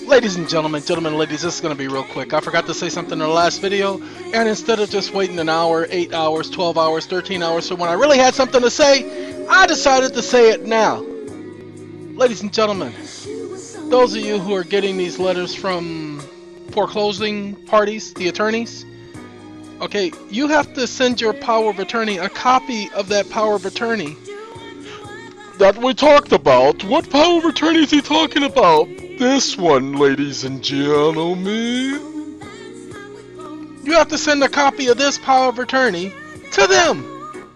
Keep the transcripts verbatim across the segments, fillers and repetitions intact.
Ladies and gentlemen, gentlemen, ladies, this is going to be real quick. I forgot to say something in the last video, and instead of just waiting an hour, eight hours, twelve hours, thirteen hours, so when I really had something to say, I decided to say it now. Ladies and gentlemen, those of you who are getting these letters from foreclosing parties, the attorneys, okay, you have to send your power of attorney a copy of that power of attorney that we talked about. What power of attorney is he talking about? This one, ladies and gentlemen. You have to send a copy of this power of attorney to them.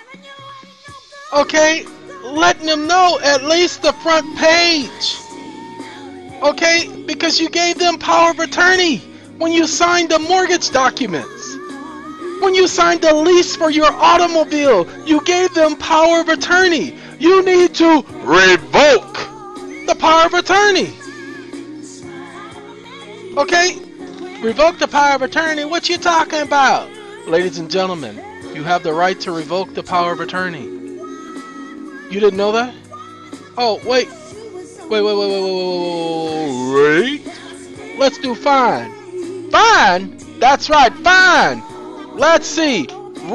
Okay? Letting them know at least the front page. Okay? Because you gave them power of attorney when you signed the mortgage documents. When you signed the lease for your automobile, you gave them power of attorney. You need to revoke the power of attorney. Okay? Revoke the power of attorney? What you talking about? Ladies and gentlemen, you have the right to revoke the power of attorney. You didn't know that? Oh, wait. Wait, wait, wait, wait, wait, wait, wait. Let's do fine. Fine? That's right, fine. Let's see.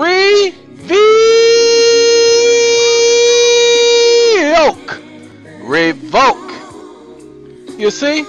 Revoke. Revoke. You see?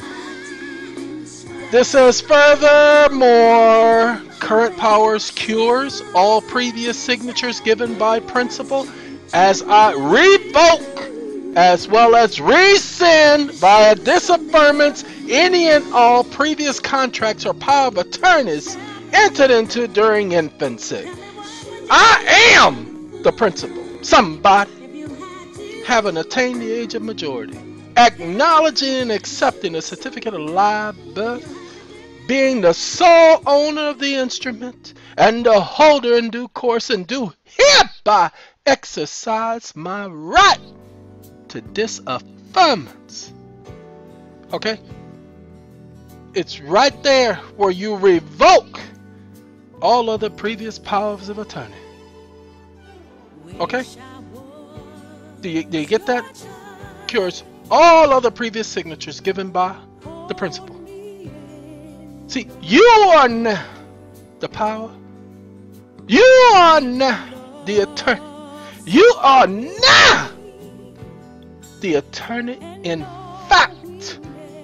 This says, furthermore, current powers cures all previous signatures given by principal as I revoke as well as rescind via disaffirmance any and all previous contracts or power of attorneys entered into during infancy. I am the principal. Somebody having attained the age of majority, acknowledging and accepting a certificate of live birth, being the sole owner of the instrument and the holder in due course, and do hereby exercise my right to disaffirmance. Okay? It's right there where you revoke all other previous powers of attorney. Okay? Do you, do you get that? Cures all other previous signatures given by the principal. See, you are now the power. You are now the attorney. You are now the attorney in fact.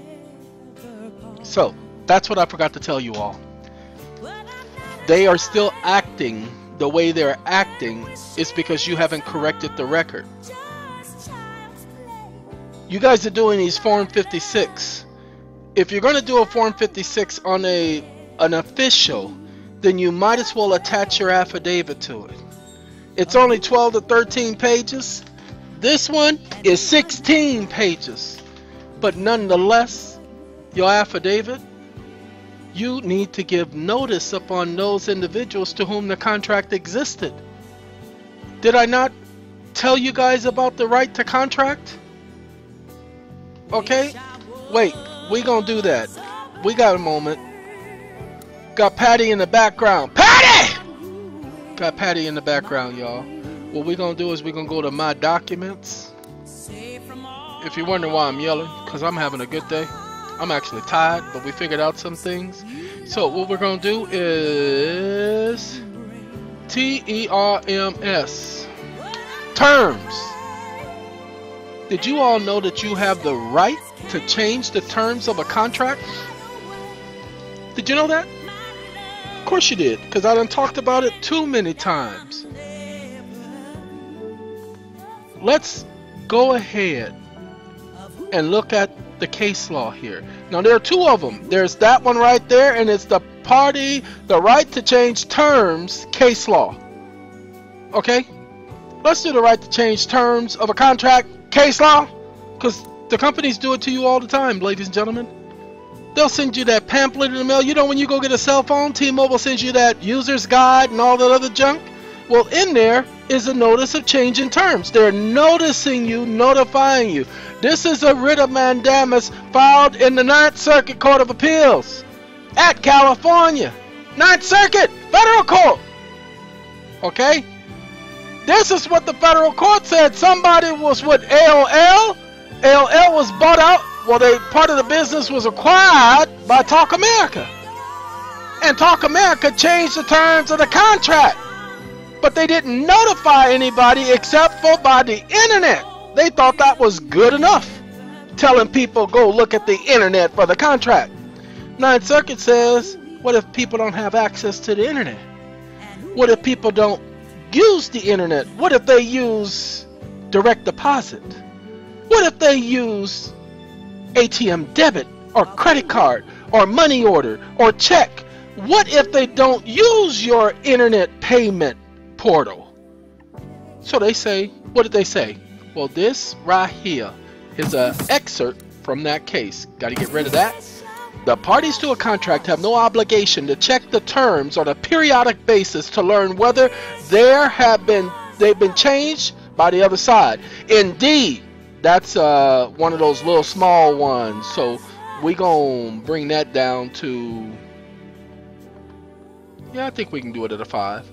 So, that's what I forgot to tell you all. They are still acting the way they're acting is because you haven't corrected the record. You guys are doing these Form fifty-six. If you're going to do a Form fifty-six on a an official, then you might as well attach your affidavit to it. It's only twelve to thirteen pages. This one is sixteen pages. But nonetheless, your affidavit, you need to give notice upon those individuals to whom the contract existed. Did I not tell you guys about the right to contract? Okay? Wait, we gonna do that. We got a moment. Got Patty in the background. Patty! Got Patty in the background, y'all. What we gonna do is we gonna go to my documents. If you're wondering why I'm yelling, because I'm having a good day. I'm actually tired, but we figured out some things. So what we're gonna do is T E R M S. Terms. Did you all know that you have the right to change the terms of a contract? Did you know that? Of course you did, because I done talked about it too many times. Let's go ahead and look at the case law here. Now there are two of them. There's that one right there, and it's the party, the right to change terms case law. Okay? Let's do the right to change terms of a contract case law, because the companies do it to you all the time, ladies and gentlemen. They'll send you that pamphlet in the mail. You know when you go get a cell phone, T-Mobile sends you that user's guide and all that other junk? Well, in there is a notice of change in terms. They're noticing you, notifying you. This is a writ of mandamus filed in the Ninth Circuit Court of Appeals at California. Ninth Circuit, Federal Court. Okay? This is what the federal court said. Somebody was with A O L. A O L was bought out Well, they part of the business was acquired by Talk America. And Talk America changed the terms of the contract. But they didn't notify anybody except for by the internet. They thought that was good enough. Telling people go look at the internet for the contract. Ninth Circuit says, what if people don't have access to the internet? What if people don't use the internet? What if they use direct deposit? What if they use A T M debit or credit card or money order or check? What if they don't use your internet payment portal? So they say, what did they say? Well, this right here is an excerpt from that case. Got to get rid of that. The parties to a contract have no obligation to check the terms on a periodic basis to learn whether there have been they've been changed by the other side. Indeed, that's uh, one of those little small ones. So we gonna bring that down to, yeah, I think we can do it at a five.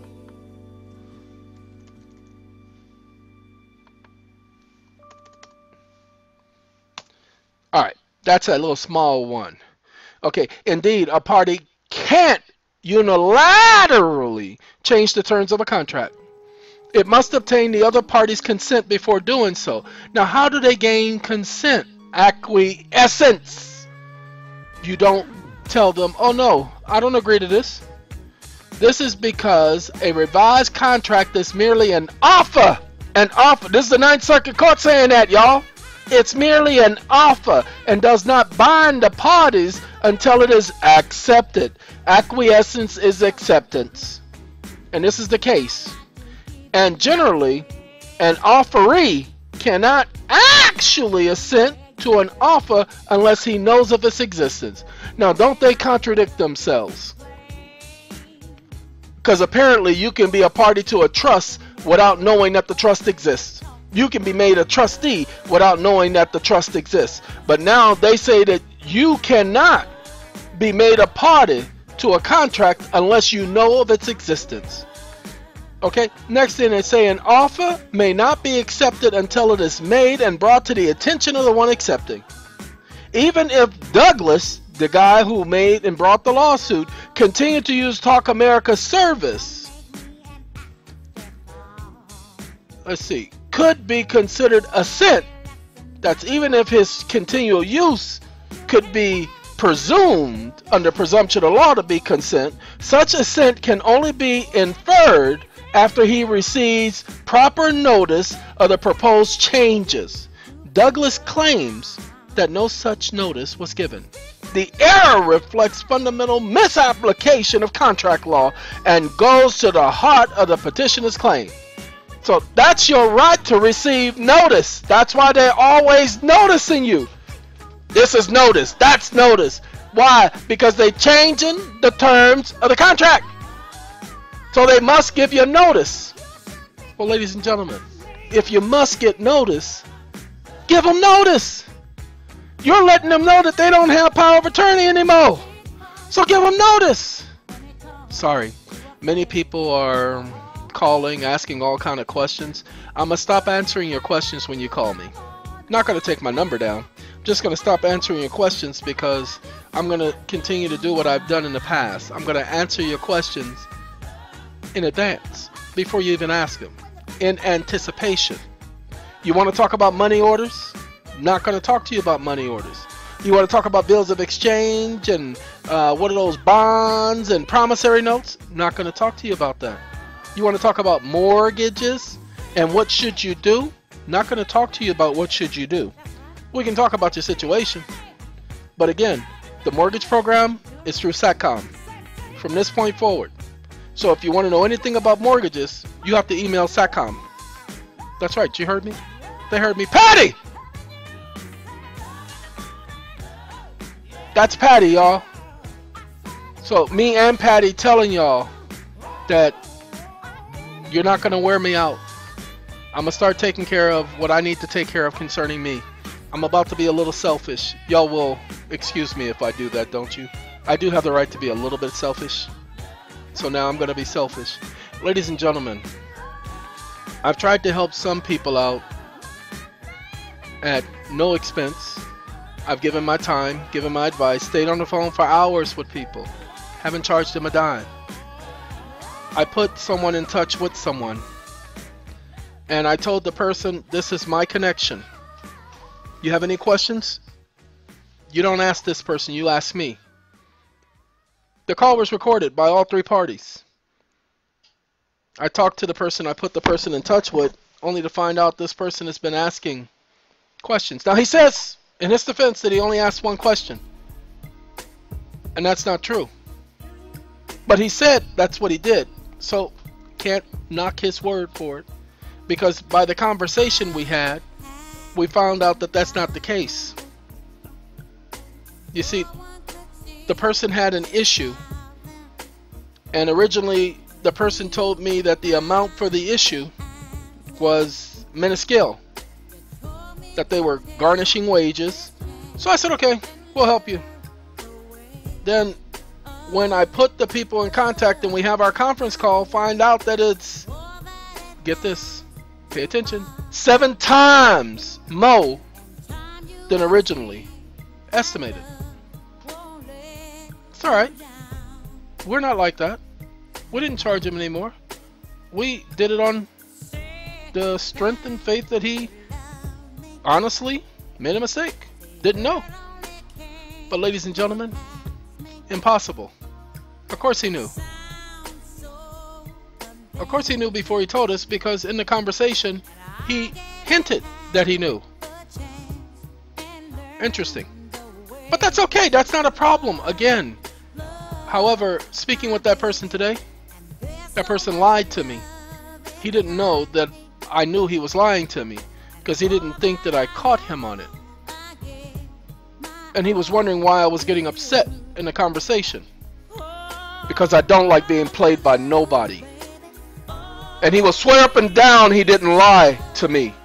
All right, that's a little small one. Okay, indeed, a party can't unilaterally change the terms of a contract. It must obtain the other party's consent before doing so. Now, how do they gain consent? Acquiescence. You don't tell them, oh no, I don't agree to this. This is because a revised contract is merely an offer. An offer. This is the Ninth Circuit Court saying that, y'all. It's merely an offer and does not bind the parties until it is accepted. Acquiescence is acceptance. And this is the case. And generally, an offeree cannot actually assent to an offer unless he knows of its existence. Now, don't they contradict themselves? Because apparently you can be a party to a trust without knowing that the trust exists. You can be made a trustee without knowing that the trust exists. But now they say that you cannot be made a party to a contract unless you know of its existence. Okay, next thing they say, an offer may not be accepted until it is made and brought to the attention of the one accepting. Even if Douglas, the guy who made and brought the lawsuit, continued to use Talk America's service, let's see, could be considered assent. That's even if his continual use could be presumed under presumption of law to be consent. Such assent can only be inferred after he receives proper notice of the proposed changes. Douglas claims that no such notice was given. The error reflects fundamental misapplication of contract law and goes to the heart of the petitioner's claim. So that's your right to receive notice. That's why they're always noticing you. This is notice. That's notice. Why? Because they're changing the terms of the contract. So they must give you notice. Well, ladies and gentlemen, if you must get notice, give them notice. You're letting them know that they don't have power of attorney anymore. So give them notice. Sorry. Many people are calling, asking all kind of questions. I'm going to stop answering your questions when you call me. I'm not going to take my number down. I'm just going to stop answering your questions because I'm going to continue to do what I've done in the past. I'm going to answer your questions in advance before you even ask them, in anticipation. You want to talk about money orders? I'm not going to talk to you about money orders. You want to talk about bills of exchange and uh, what are those bonds and promissory notes? I'm not going to talk to you about that. You want to talk about mortgages and what should you do? Not going to talk to you about what should you do. We can talk about your situation. But again, the mortgage program is through SATCOM from this point forward. So if you want to know anything about mortgages, you have to email SATCOM. That's right, you heard me? They heard me. Patty! That's Patty, y'all. So me and Patty telling y'all that you're not going to wear me out. I'm going to start taking care of what I need to take care of concerning me. I'm about to be a little selfish. Y'all will excuse me if I do that, don't you? I do have the right to be a little bit selfish. So now I'm going to be selfish. Ladies and gentlemen, I've tried to help some people out at no expense. I've given my time, given my advice, stayed on the phone for hours with people. Haven't charged them a dime. I put someone in touch with someone. And I told the person, this is my connection. You have any questions? You don't ask this person, you ask me. The call was recorded by all three parties. I talked to the person I put the person in touch with, only to find out this person has been asking questions. Now he says, in his defense, that he only asked one question. And that's not true. But he said that's what he did. So, can't knock his word for it. Because by the conversation we had, we found out that that's not the case. You see, the person had an issue. And originally, the person told me that the amount for the issue was minuscule. That they were garnishing wages. So I said, okay, we'll help you. Then, when I put the people in contact and we have our conference call, find out that it's, get this, pay attention, seven times more than originally estimated. It's alright. We're not like that. We didn't charge him anymore. We did it on the strength and faith that he honestly made a mistake. Didn't know. But ladies and gentlemen, impossible. Of course he knew. Of course he knew before he told us, because in the conversation he hinted that he knew. Interesting. But that's okay. That's not a problem. Again. However, speaking with that person today, that person lied to me. He didn't know that I knew he was lying to me, because he didn't think that I caught him on it. And he was wondering why I was getting upset in the conversation. Because I don't like being played by nobody. And he will swear up and down he didn't lie to me.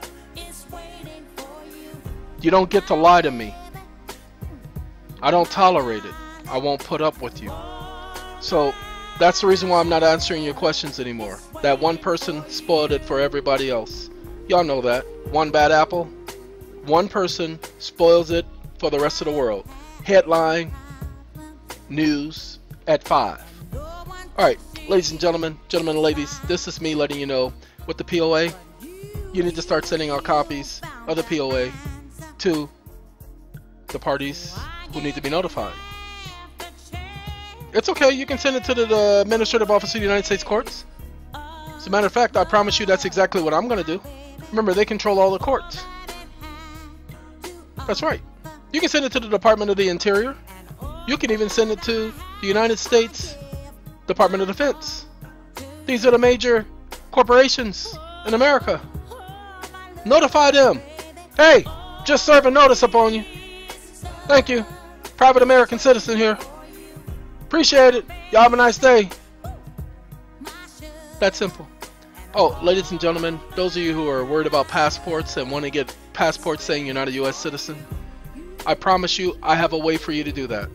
You don't get to lie to me. I don't tolerate it. I won't put up with you. So that's the reason why I'm not answering your questions anymore. That one person spoiled it for everybody else. Y'all know that. One bad apple. One person spoils it for the rest of the world. Headline news at five. Alright, ladies and gentlemen, gentlemen and ladies, this is me letting you know, with the P O A, you need to start sending out copies of the P O A to the parties who need to be notified. It's okay, you can send it to the, the Administrative Office of the United States Courts. As a matter of fact, I promise you that's exactly what I'm going to do. Remember, they control all the courts. That's right. You can send it to the Department of the Interior. You can even send it to the United States Department of Defense. These are the major corporations in America. Notify them. Hey, just serve a notice upon you. Thank you. Private American citizen here. Appreciate it. Y'all have a nice day. That's simple. Oh, ladies and gentlemen, those of you who are worried about passports and want to get passports saying you're not a U S citizen, I promise you I have a way for you to do that.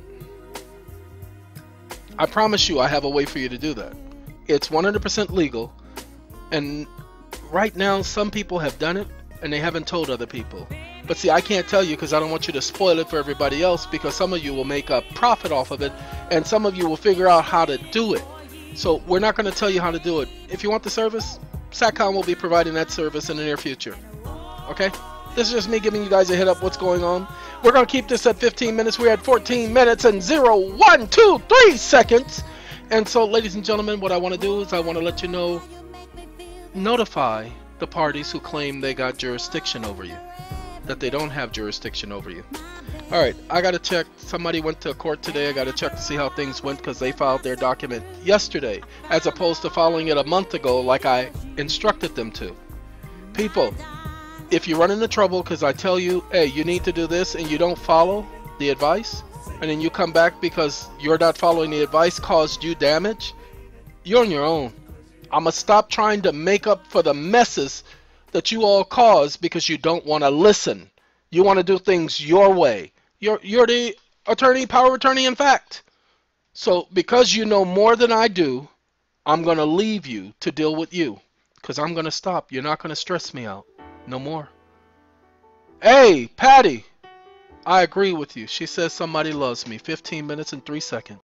I promise you I have a way for you to do that. It's one hundred percent legal, and right now some people have done it and they haven't told other people. But see, I can't tell you because I don't want you to spoil it for everybody else, because some of you will make a profit off of it and some of you will figure out how to do it. So we're not going to tell you how to do it. If you want the service, SATCOM will be providing that service in the near future. Okay? This is just me giving you guys a head up what's going on. We're going to keep this at fifteen minutes. We're at fourteen minutes and zero, one, two, three seconds. And so, ladies and gentlemen, what I want to do is I want to let you know, notify the parties who claim they got jurisdiction over you, that they don't have jurisdiction over you. Alright, I got to check. Somebody went to court today. I got to check to see how things went because they filed their document yesterday as opposed to filing it a month ago like I instructed them to. People, if you run into trouble because I tell you, hey, you need to do this, and you don't follow the advice, and then you come back because you're not following the advice caused you damage, you're on your own. I'm going to stop trying to make up for the messes that you all cause because you don't want to listen. You want to do things your way. You're, you're the attorney, power of attorney in fact. So because you know more than I do, I'm going to leave you to deal with you because I'm going to stop. You're not going to stress me out no more. Hey, Patty, I agree with you. She says somebody loves me. fifteen minutes and three seconds.